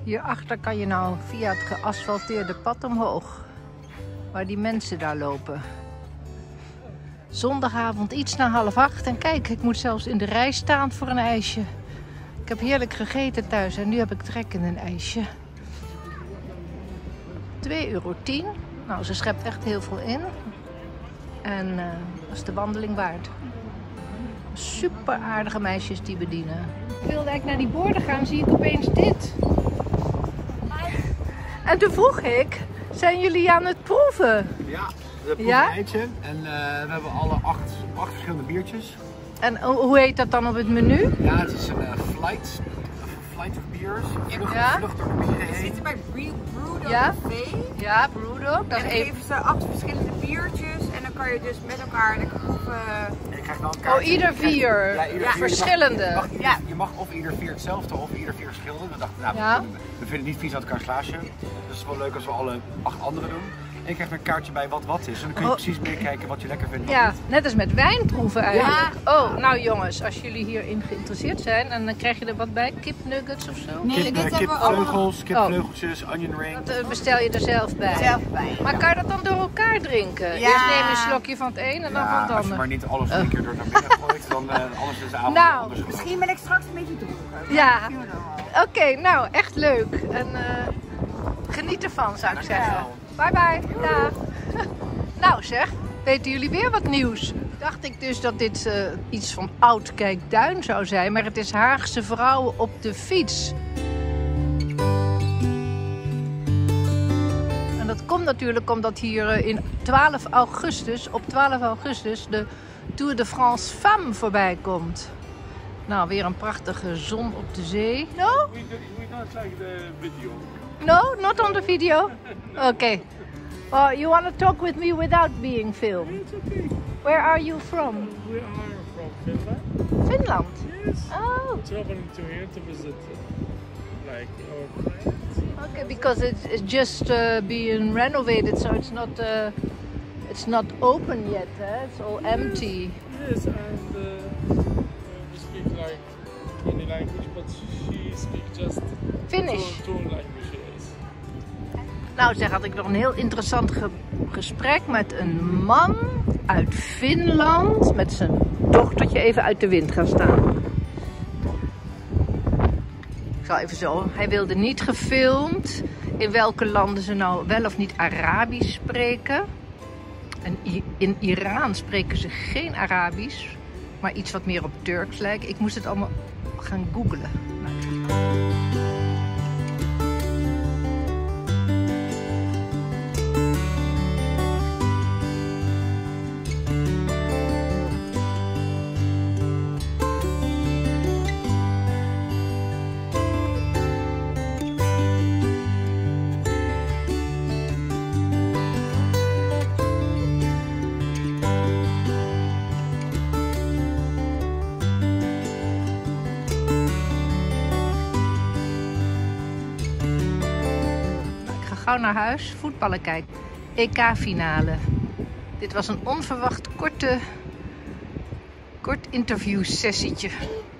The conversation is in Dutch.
Hierachter kan je nou via het geasfalteerde pad omhoog. Waar die mensen daar lopen. Zondagavond iets na 7:30. En kijk, ik moet zelfs in de rij staan voor een ijsje. Ik heb heerlijk gegeten thuis en nu heb ik trek in een ijsje. €2,10. Nou, ze schept echt heel veel in. En dat is de wandeling waard. Super aardige meisjes die bedienen. Ik wilde eigenlijk naar die borden gaan, zie ik opeens dit. En toen vroeg ik, zijn jullie aan het proeven? Ja, we proeven een eitje en we hebben alle acht verschillende biertjes. En hoe heet dat dan op het menu? Ja, het is een flight of beers. Vlucht door de bieren heen. We zitten bij Brewdog Café. Ja, Brewdog. En dan geven ze 8 verschillende biertjes en dan kan je dus met elkaar lekker proeven. Je krijgt dan een kaartje. Ieder 4 verschillende. Je mag of ieder 4 hetzelfde of ieder 4 verschillende. We dachten, nou, we vinden het niet vies uit elkaar glaasje. Dus het is wel leuk als we alle 8 andere doen. En je krijgt een kaartje bij wat is. En dan kun je precies meekijken wat je lekker vindt. Ja, net als met wijnproeven eigenlijk. Ja. Oh, nou jongens, als jullie hierin geïnteresseerd zijn, en dan krijg je er wat bij? Kipnuggets of zo? Nee, kipvleugels, kipvleugeltjes, onion ring. Dat bestel je er zelf bij. Maar kan je dat dan door elkaar drinken? Ja. Eerst neem je een slokje van het een en dan van het ander. Als je maar niet alles een keer door naar binnen gooit, dan alles is de avond. Nou, misschien ben ik straks een beetje dronken. Ja. Oké, nou echt leuk. En geniet ervan, zou ik zeggen. Bye bye. Dag. Nou zeg, weten jullie weer wat nieuws? Dacht ik dus dat dit iets van Oud-Kijkduin zou zijn, maar het is Haagse vrouwen op de fiets. En dat komt natuurlijk omdat hier op 12 augustus de Tour de France Femme voorbij komt. Nou, weer een prachtige zon op de zee. No? We don't like the video. No, not on the video? Okay. Well, you want to talk with me without being filmed? It's okay. Where are you from? We are from Finland. Finland? Yes. Oh. Traveling to here to visit like our friends. Okay, because it's just being renovated, so it's not open yet. It's all empty. Yes, and we speak like many languages, but she speaks just Finnish. two languages. Nou zeg, had ik nog een heel interessant gesprek met een man uit Finland. Met zijn dochtertje even uit de wind gaan staan. Ik zal even zo. Hij wilde niet gefilmd in welke landen ze nou wel of niet Arabisch spreken. En in Iran spreken ze geen Arabisch, maar iets wat meer op Turks lijkt. Ik moest het allemaal gaan googlen. Gauw naar huis, voetballen kijken. EK-finale. Dit was een onverwacht kort interviewsessietje.